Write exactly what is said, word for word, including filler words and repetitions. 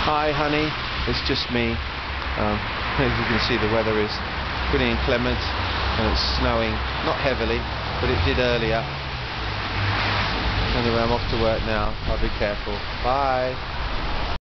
Hi honey, it's just me. Um, as you can see, the weather is pretty inclement and it's snowing, not heavily, but it did earlier. Anyway, I'm off to work now. I'll be careful. Bye.